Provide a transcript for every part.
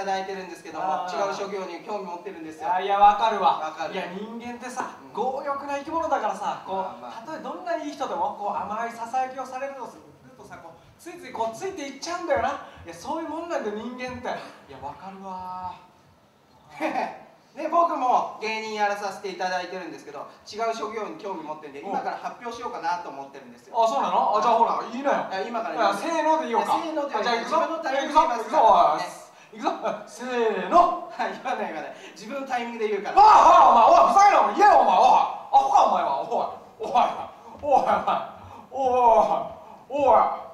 ただいてるんですけども、違う職業に興味持ってるんですよ。 いや、わかるわ。 わかる。 いや、人間ってさ、強欲な生き物だからさ、こうたとえどんなにいい人でもこう甘いささやきをされるとさ、こうついついこうついていっちゃうんだよな。いや、そういうもんなんだよ、人間って。いや、わかるわ。 ね、僕も芸人やらさせていただいてるんですけど、違う職業に興味持ってるんで、今から発表しようかなと思ってるんですよ。 あ、そうなの？じゃあほら、いいのよ。 今からせーので言おうか。 せーので言おうか。 じゃあ行くぞ。 自分のタイミングで言いますから。 行くぞ。せーの。 言わない言わない。自分のタイミングで言うから。 おい、ふざけんな、お前。言えよ、お前。おい、アホか、お前は。おい、おい、おい、おい、おい、おい、おい、おい、おい、おい、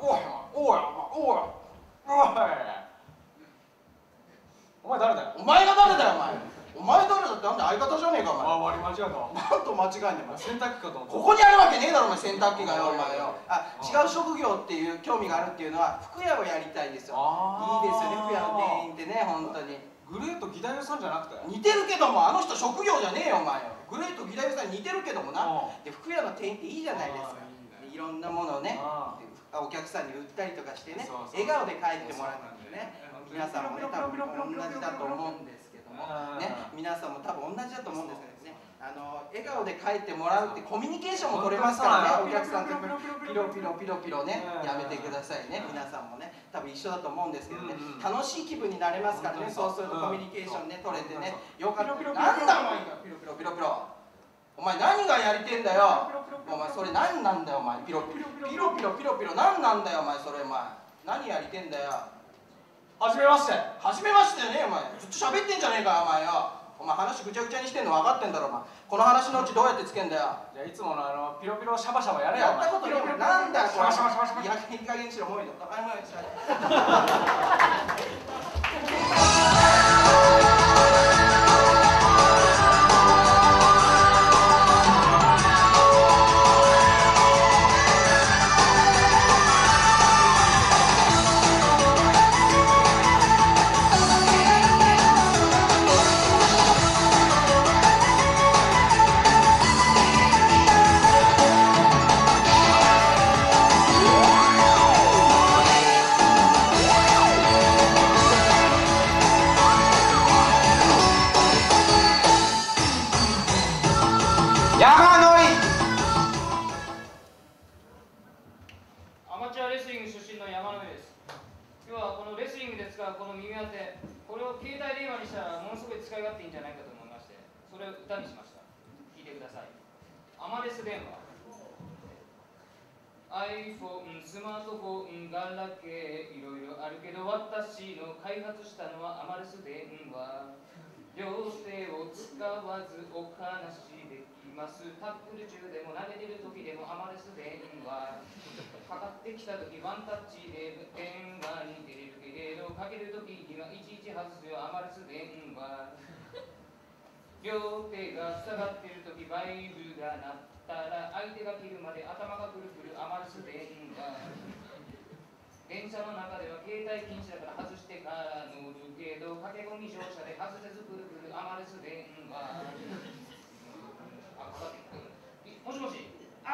お前誰だよ。 お前が誰だよ、お前。お前誰だってなんで相方じゃねえか、お前。 割り間違えたわ。 なんと間違えんねん、お前。 洗濯機かと思った。 ここにあるわけねえだろ、お前、洗濯機がよ、お前よ。違う職業っていう興味があるっていうのは、服屋をやりたいんですよ。いいですよね、服屋の店員ってね、本当に。 グレート義太夫さんじゃなくて？ 似てるけども、あの人職業じゃねえよ、お前よ。グレート義太夫さん似てるけどもな。で、服屋の店員っていいじゃないですか。いろんなものをね、お客さんに売ったりとかしてね、笑顔で帰ってもらうんでね。皆さんもね、多分同じだと思うんですけどもね、皆さんも多分同じだと思うんですけどね、笑顔で帰ってもらうってコミュニケーションも取れますからね、お客さんとピロピロピロピロね、やめてくださいね。皆さんもね、多分一緒だと思うんですけどね、楽しい気分になれますからね。そうするとコミュニケーションね、取れてね、よかった。なんだお前がピロピロピロピロ、お前何がやりてんだよ。お前それ何なんだよ、お前。ピロピロピロピロピロピロ何なんだよ、お前。それお前何やりてんだよ。 はじめまして。 はじめましてね、お前。ずっと喋ってんじゃねえか、お前よ。お前話ぐちゃぐちゃにしてんの分かってんだろ、お前。この話のうちどうやってつけんだよ。 じゃあいつものピロピロシャバシャバやれよ。 やったことねえ。なんだよ、これ。 シャバシャバシャバシャバ。 いい加減にしろ、もういいの。 この耳当て、これを携帯電話にしたらものすごい使い勝手いいんじゃないかと思いまして、それを歌にしました。聴いてください。アマレス電話。iPhone、スマートフォン、ガラケー、いろいろあるけど、私の開発したのはアマレス電話。両手を使わずお話できます。タックル中でも投げてる時でもアマレス電話。かかってきた時ワンタッチで電話に出れるけれど、かける時にはいちいち外すよアマレス電話。両手が塞がってる時バイブが鳴ったら相手が切るまで頭がくるくるアマレス電話。電車の中では携帯禁止だから外してから乗るけど、駆け込み乗車で外せずくるくるアマレス電話。かかってきて、もしもし、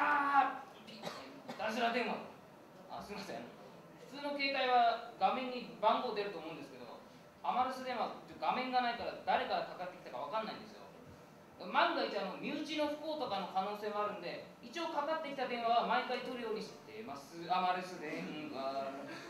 ダジラ電話。すみません。普通の携帯は画面に番号出ると思うんですけど、アマレス電話って画面がないから誰からかかってきたかわかんないんですよ。万が一身内の不幸とかの可能性もあるんで、一応かかってきた電話は毎回取るようにしてます。アマレス電話。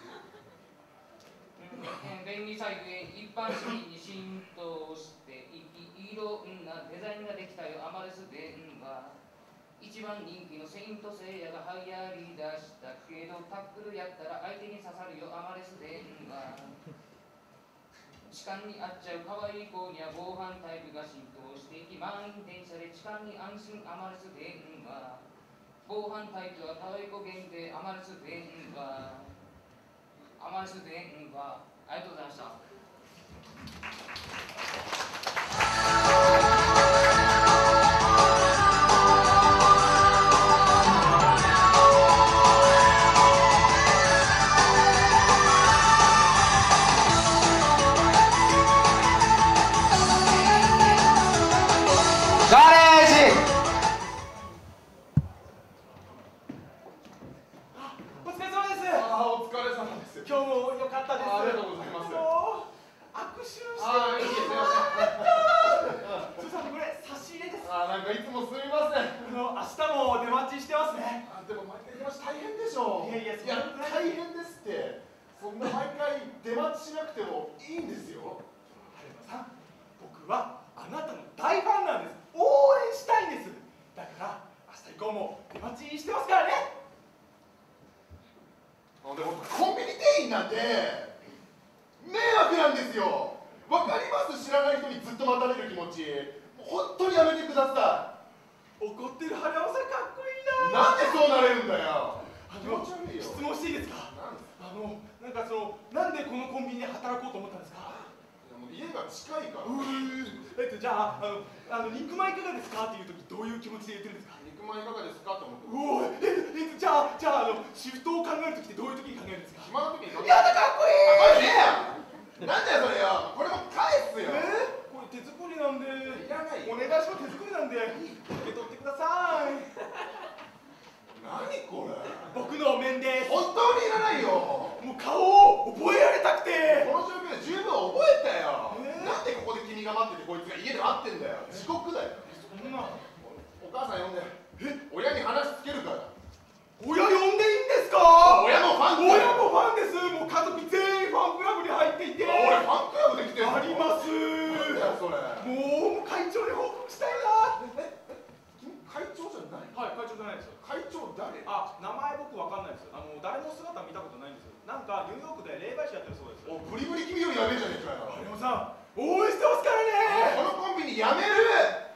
便利サイトへ一般市民に浸透していき、いろんなデザインができたよアマレス電話。一番人気のセイントセイヤが流行りだしたけど、タックルやったら相手に刺さるよアマレス電話。痴漢に遭っちゃう可愛い子には防犯タイプが浸透していき、満員電車で痴漢に安心アマレス電話。防犯タイプは可愛い子限定アマレス電話。アマレス電話。ありがとうございました。 握手待ちしてますね。 でも毎回出待ち大変でしょ。 いや大変ですって。そんな毎回出待ちしなくてもいいんですよ。 春馬さん、僕はあなたの大ファンなんです。応援したいんです。だから明日以降も出待ちしてますからね。 でもコンビニ店員なんて迷惑なんですよ。わかります？知らない人にずっと待たれる気持ち。本当にやめてください。 怒ってる春山さんかっこいいな。 なんでそうなれるんだよ。気持ち悪いよ。 質問していいですか？なんかなんでこのコンビニで働こうと思ったんですか？ 家が近いから。 じゃあ肉まんいかがですかっていう時どういう気持ちで言ってるんですか？ 肉まんいかがですかと思って。 おい、じゃあシフトを考える時ってどういう時に考えるんですか？ 暇な時に考える。 やだ、かっこいい。 なんだよそれよ。これも返すよ。 これ手作りなんで。 いらないよ。 お願いします。手作りなんで受け取ってください。 何これ？ 僕のお面です。 本当にいらないよ。 もう顔を覚えられたくて。 この状況で十分覚えたよ。なんでここで君が待っててこいつが家で待ってんだよ。地獄だよ。 そんな。 お母さん呼んで。親に話つけるから。 親呼んでいいんですか？ 親もファン。 親もファンです。もう家族全員ファンクラブに入っていて。 俺ファンクラブできてる。 あります。 なんだよそれ。 もう会長に報告したいな。 君会長じゃない？ はい、会長じゃないです。 会長誰？ 名前僕わかんないです。誰の姿見たことないんです。なんかニューヨークで霊媒師やってるそうです。 お、ブリブリ君よりやべえじゃねえかよ。 有山さん、応援してますからね。 このコンビニやめる。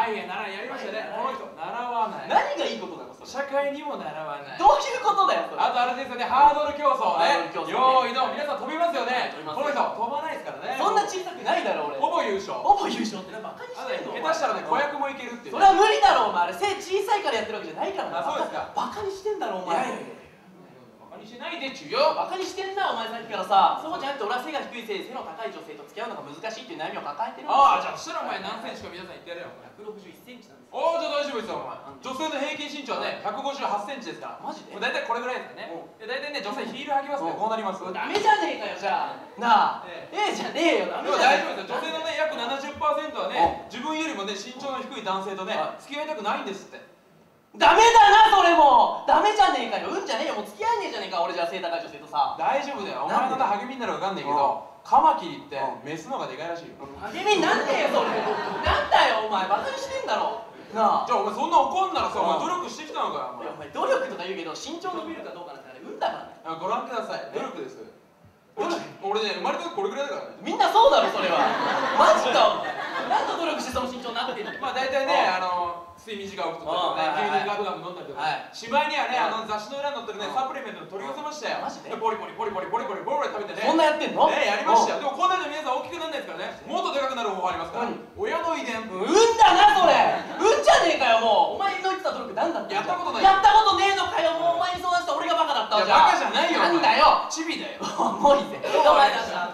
はいややりましたね。この人習わない。 何がいいことなのそれ。 社会にも習わない。 どういうことだよそれ。 あとあれですよね、ハードル競争ね。 ハードル競争ねよーいどん、皆さん飛びますよね。 飛びますこの人飛ばないですからね。 そんな小さくないだろ俺。 ほぼ優勝。 ほぼ優勝ってバカにしてんの。 下手したらね、子役もいけるっていう。 それは無理だろお前。あれ背小さいからやってるわけじゃないからな。 あ、そうですか。 バカにしてんだろお前。 バカにしないでちゅよ。 バカにしてんなお前さっきからさ。そうじゃなくて俺は背が低いせいで背の高い女性と付き合うのが難しいっていう悩みを抱えてるんですよ。 ああ、じゃあそしたらお前何センチか皆さん言ってやれよ。 161センチなんですよ。 おお、じゃあ大丈夫ですよお前。女性の平均身長はね、158センチですから。 マジで大体これぐらいですよね。大体ね、女性ヒール履きますね。こうなります。 ダメじゃねえかよじゃあ。なあ。じゃねえよ。ダメでもじゃねえ。 大丈夫ですよ。女性のね、約 70% はね、自分よりもね、身長の低い男性とね、付き合いたくないんですって。 ダメだなそれも。ダメじゃねえかよ。うんじゃねえよ。もう付き合えねえじゃねえか俺じゃ背高い女性とさ。 大丈夫だよ。お前の励みになるかわかんないけど、カマキリってメスの方がでかいらしいよ。 励みになんねえよそれ。なんだよお前バカにしてんだろ。なあ。 じゃあお前そんな怒んならさ、お前努力してきたのかよ。 いやお前努力とか言うけど身長伸びるかどうかなんてあれ運だからね。 ご覧ください。努力です。俺ね、生まれた時これぐらいだからね。 みんなそうだろそれは。マジかお前。何の努力してその身長になってんの。 まあ大体ね、睡眠時間をとったりとかね、牛乳ガブガブ飲んだりとか、しまいにはね、雑誌の裏に載ってるね、サプリメントを取り寄せましたよ。 マジでポリポリポリポリポリポリポリポリ食べてね。 そんなやってんの。 ね、やりましたよ。でもこんなんで皆さん大きくならないですからね。もっとでかくなる方法ありますから。親の遺伝。 うんだなそれ。うんじゃねえかよもう。お前の言ってた努力なんだって。 やったことない。 やったことねえのかよ。もうお前に相談した俺がバカだったわ。 いやバカじゃないよ。 なんだよ。 チビだよ。 もういいぜ。どうもありがとうございました。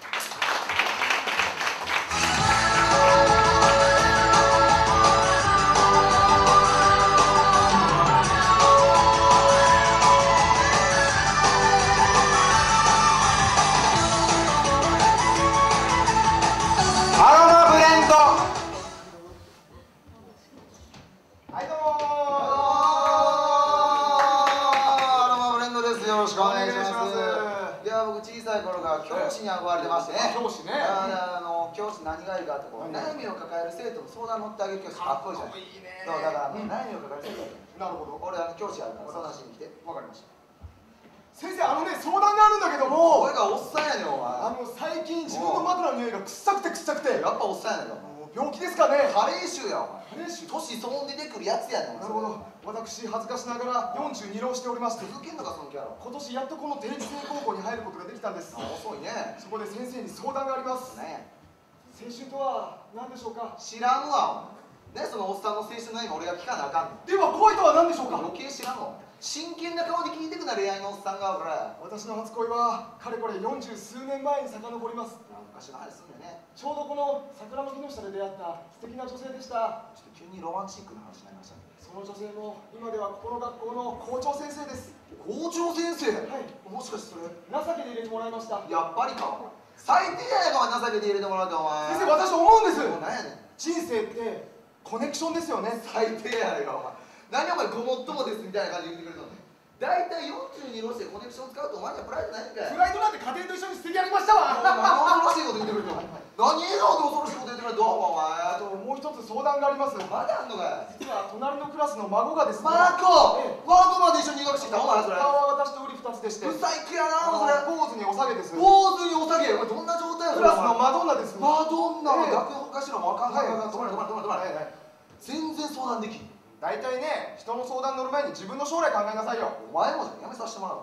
教師に憧れてましてね。 教師ね。 教師何がいいかってこう悩みを抱える生徒の相談乗ってあげる教師かっこいいじゃん。そうだから悩みを抱える生徒。 なるほど。 俺教師やるから相談しに来て。 わかりました。先生相談があるんだけども。 俺がおっさんやねんお前。 最近自分の枕の匂いが臭くて臭くて。 やっぱおっさんやねんお前。 病気ですかね。 加齢臭やお前。 加齢臭。 年相応出てくるやつやねん。 なるほど。私恥ずかしながら42浪しておりまして。 続けんのかそのキャラ。 今年やっとこの定時制高校に入ることができたんです。 遅いね。 そこで先生に相談があります。 ね。 青春とは何でしょうか。 知らんわ。ね、そのおっさんの青春の悩み俺が聞かなあかんの。 では恋とは何でしょうか。 余計知らんの。真剣な顔で聞いてくな恋愛のおっさんがほら。 私の初恋はかれこれ40数年前に遡ります。 昔の話すんだよね。 ちょうどこの桜の木の下で出会った素敵な女性でした。 ちょっと急にロマンチックな話になりましたね。 その女性も今ではここの学校の校長先生です。 校長先生。 はい。 もしかしてそれ情けで入れてもらいました。 やっぱりか。最低やなかお前情けで入れてもらうってお前。 先生私思うんです。 何やねん。 人生ってコネクションですよね。 最低やないかお前。何お前ごもっともですみたいな感じで言ってくれたのね。大体42浪してコネクション使うとお前にはプライドないんかい。 プライドなんて家庭と一緒に捨ててやりましたわ。 何恐ろしいこと言ってくれるの。何笑顔で恐ろしいこと言ってくれるのお前。 あともう一つ相談があります。 まだあんのかい。 実は隣のクラスの孫がですね。 マコ。ワードまで一緒に入学してきたお前それ。 顔は私と売り二つでして。 不細工やなそれ。 坊主にお下げです。 坊主にお下げ。お前どんな状態やそれ。 クラスのマドンナです。 マドンナは学校頭もあかんかんかん。止まれ止まれ止まれ止まれ。全然相談できん。 大体ね、人の相談乗る前に自分の将来考えなさいよ。 お前もじゃやめさせてもらう。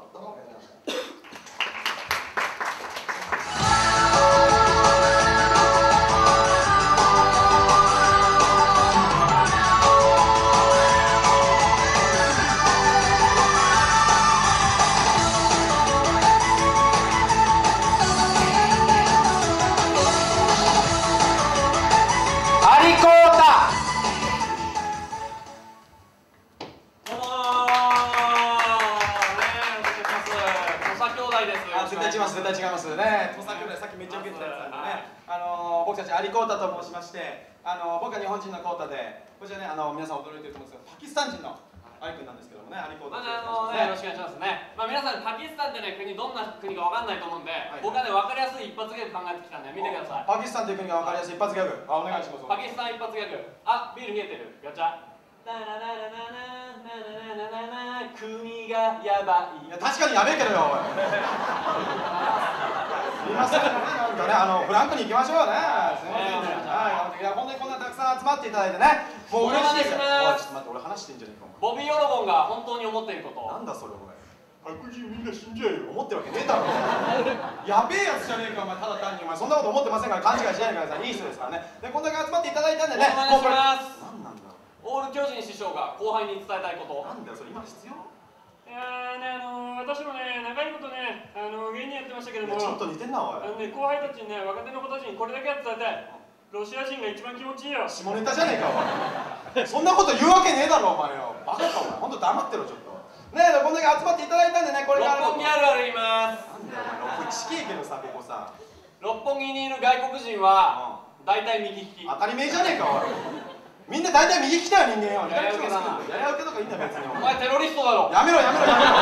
絶対違いますね。土佐兄弟さっきめっちゃ受けてたやつなんでね。僕たちアリコータと申しまして、僕は日本人のコータで、こちらね皆さん驚いてると思うんですけど、パキスタン人のアリ君なんですけどもね、アリコータ。 よろしくお願いしますね。皆さんパキスタンってね国どんな国かわかんないと思うんで、僕はね分かりやすい一発ギャグ考えてきたんで見てください。 パキスタンという国が分かりやすい一発ギャグ。お願いします。 パキスタン一発ギャグ。ビール見えてる。ガチャ。ナナナナナナナナナナ国がやばい。 いや確かにやべえけどよおい。 すみません、なんかね、フランクに行きましょうね。すみませんね。はい、本当にこんなたくさん集まっていただいてね、もう嬉しいから。おい、ちょっと待って、俺話してんじゃねえか。 ボビー・ヨロゴンが本当に思っていること。 なんだそれ、お前。白人みんな死んじゃえよ。思ってるわけねえだろ。やべえやつじゃねえか、お前。ただ単にお前そんなこと思ってませんから勘違いしないでください。いい人ですからね。で、こんだけ集まっていただいたんでね。 お願いします。 なんなんだ。 オール巨人師匠が後輩に伝えたいこと。 なんだよ、それ今必要？ いやね、私もね、長いことね、芸人やってましたけども、 ちょっと似てんな、おい。 後輩たちにね、若手の子たちにこれだけは伝えたい。ロシア人が一番気持ちいいよ。 下ネタじゃねえか、お前。そんなこと言うわけねえだろ、お前よ。バカか、お前。ほんと黙ってろ、ちょっと。ねえ、こんだけ集まっていただいたんでね、これから。 六本木あるある言います。 なんだよ、お前。地形けどさ、ここさ。 六本木にいる外国人は、大体右利き。 当たり前じゃねえか、おい。みんな大体右利きだよ、人間よ。左利きが好きだ。やり合うけとかいいんだよ、別に。 お前テロリストだろ。 やめろ、やめろ、やめろ。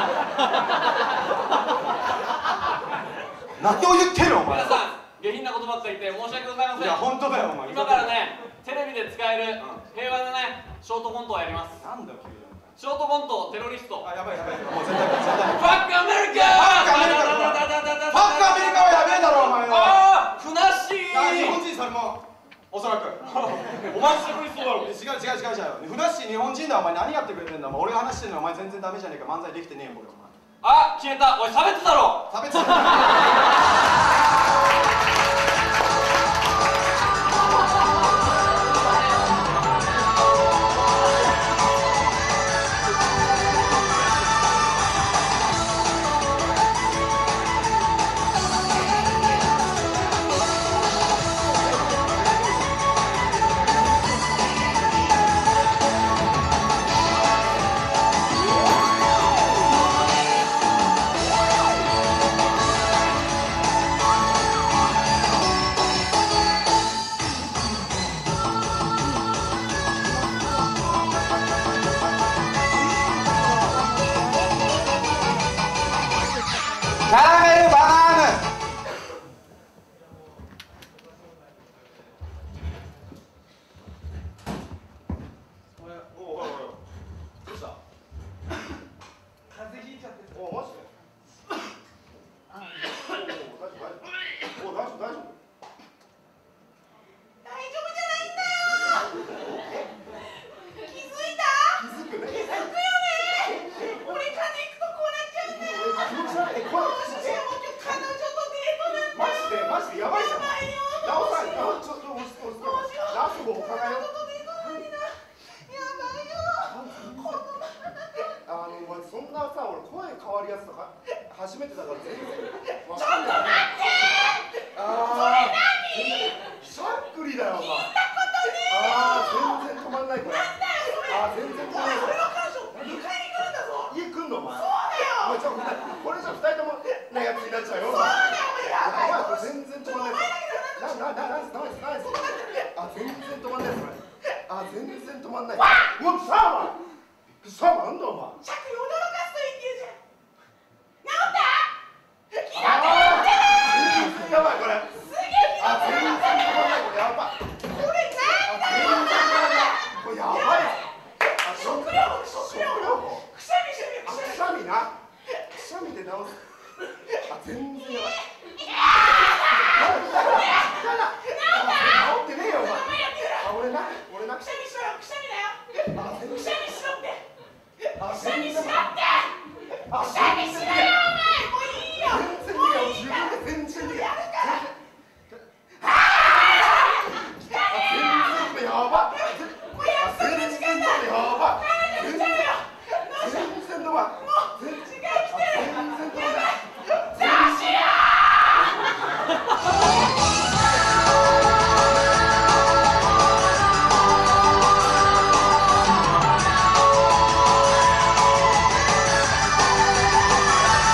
何を言ってる、お前。 皆さん、下品なことばっかり言って申し訳ございません。 いや、本当だよ、お前。 今からね、テレビで使える平和なね、ショートコントをやります。 なんだよ、急に。 ショートコント、テロリスト。 あ、やばい、やばい。もう絶対、絶対。 ファックアメリカファックアメリカファックアメリカはやべえだろ、お前よ。 ああ、ふなっしー。 日本人それも。おそらくお前テロリストだろ。 違うふなっしー日本人だお前何やってくれてんだ俺が話してんのお前全然ダメじゃねえか漫才できてねえよこれお前あ消えたおい差別だろ差別キャラメルバナナどうした風邪ひいちゃって。 おマジで大丈夫大丈夫じゃないんだよ気づいた気づくね気づくよね俺風邪ひくとこうなっちゃうんだよどうしようもう彼女とデートなんだよマジでやばいじゃんやばいよちょっとラスボを考えようそんなさ、俺声変わるやつとか初めてだから全然ちょっと待ってそれ何しゃっくりだよお前聞いたことね全然止まんないこれなんだよそれ全然止まんない俺の彼女迎えに来るんだぞ家来んのお前そうだよこれじゃ2人ともなやつになっちゃうよそうだよ俺やばい全然止まんない全然止まんない全然止まんないうわさあなんだお前シャクに驚かすといいって言うじゃん治った気が出るやばいこれすげえ全然止まんないこれやばいこれなんだよこれやばい食料くしゃみしてるよくしゃみなくしゃみで治す全然やばい治ってねえよお前俺なくしゃみしろよくしゃみだよくしゃみしろってくしゃみしろってくしゃみしろよお前もういいよ全然やるからやば全然やば全然止まん全然止まんない 「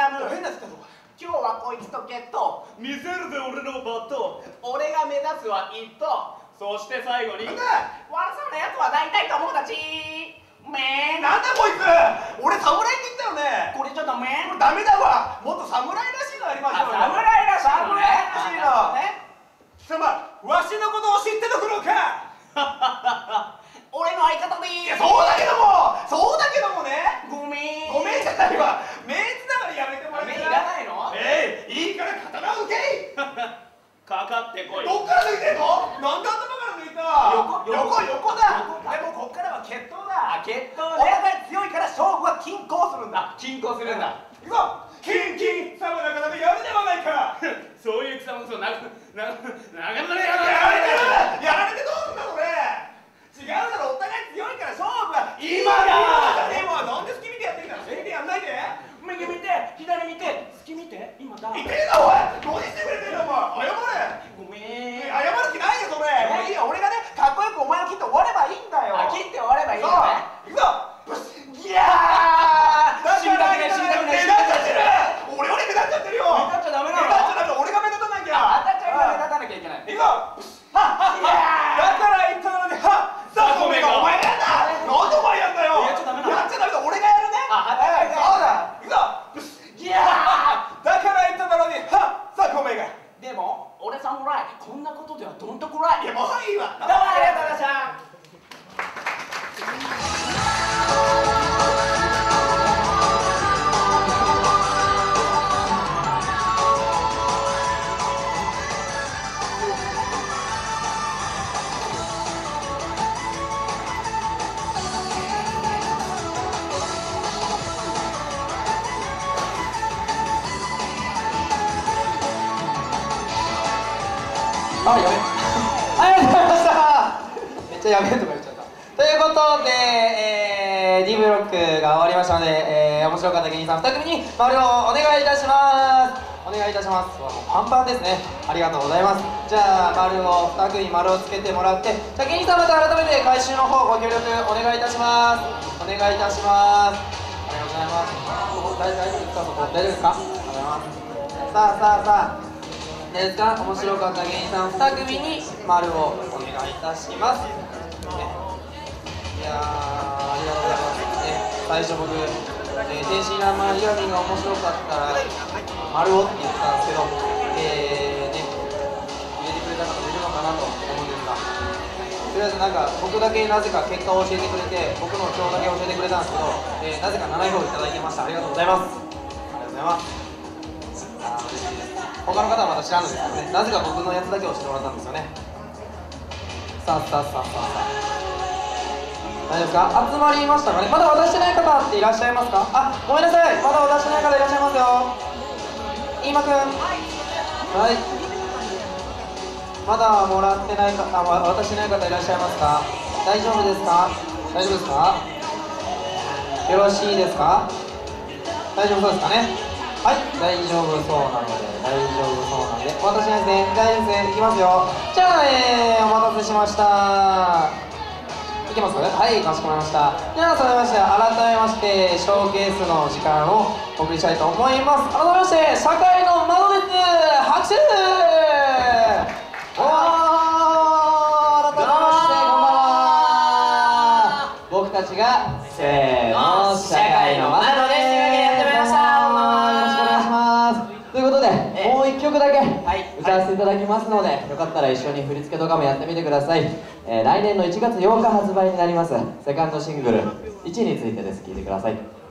ナム。 変なやつだぞ。 今日はこいつと決闘。見せるぜ俺のバット。俺が目指すは一投。そして最後に悪そうなやつは大体友達。めーん。 なんだこいつ。俺侍って言ったよね。 これちょっとめーん。 ダメだわ。もっと侍らしいのやりましょうよ。 侍らしいのね。 侍らしいのね。貴様、わしのことを知ってとくのか。 俺の相方でいい。 いや、そうだけどもね。 ごめん。 ごめんじゃないわ。目つながりやめてもらえ目いらないの？ いいから刀を抜けい。 かかってこい。 どっから抜いてんの？なんで頭から抜いた？横だ。でもこっからは決闘だ。 決闘おね。 互い強いから勝負は均衡するんだ。 均衡するんだ。 いくぞ。キンさもなかなかやるではないか。 そういう草もそうなかなかやられてどうすんだそれ。違うだろ、お互い強いから勝負は今だ。でもなんで隙見てやってんだ。隙見てやんないで。 右見て、左見て、隙見て、今だ。 いてえなおい。何してくれてんだお前。謝れ。 ごめん。 謝る気ないよそれ。もういいよ、俺がねかっこよくお前を切って終わればいいんだよ。 切って終わればいいのね。 いくぞ。いやー。 死にたくない、死にたくない。 目立っちゃってる。俺より目立っちゃってるよ。 目立っちゃダメなの？ 目立っちゃダメだ。俺が目立たなきゃ。 あたちゃんが目立たなきゃいけない。 いくぞ。だから言ったのに、さあ、ごめんがお前やんだ。なんでお前やんだよ。 やっちゃダメなの？ やっちゃダメだ。俺がやるね。そうだ。いくぞ。いやー。だから言ったのに、さあ、ごめんが。 でも、俺侍、こんなことではどんとこらい。 いや、もういいわ。 どうもありがとうございました。 あ、やべ。ありがとうございました。めっちゃやべえとか言っちゃった。ということで、D ブロックが終わりましたので、面白かった芸人さん2組に丸をお願いいたします。お願いいたします。もうパンパンですね。ありがとうございます。じゃあ丸を2組丸をつけてもらって、じゃあ芸人さんまた改めて回収の方ご協力お願いいたします。お願いいたします。ありがとうございます。大丈夫ですか？そこ大丈夫ですか？ありがとうございます。さあですか？面白かった芸人さん2組に丸をお願いいたします。いやー、ありがとうございます。最初僕、天真爛漫イラミンが面白かったら丸をって言ったんですけど、入れてくれた方もいるのかなと思うんですが、とりあえずなんか僕だけなぜか結果を教えてくれて、僕の票だけ教えてくれたんですけど、なぜか7票いただいてました。ありがとうございます。ありがとうございます。嬉しいです。他の方はまだ知らんのですけどね、なぜか僕のやつだけ教えてもらったんですよね。さあ大丈夫ですか？集まりましたかね。まだ渡してない方っていらっしゃいますか？あ、ごめんなさい、まだ渡してない方いらっしゃいますよ。飯間くん、はい、まだもらってない方、渡してない方いらっしゃいますか？大丈夫ですか？大丈夫ですか？よろしいですか？大丈夫そうですかね。はい、大丈夫そうなので、私ですね、大丈夫ですね、いきますよ。じゃあ、お待たせしました。いけますかね？はい、かしこまりました。では、それまして、改めまして、ショーケースの時間をお送りしたいと思います。改めまして、社会の窓です。拍手。改めまして、こんばんは。僕たちが、せーの、社会の窓です。ということで、もう1曲だけ歌わせていただきますので、よかったら一緒に振り付けとかもやってみてください。来年の1月8日発売になりますセカンドシングル「1」についてです。聴いてください。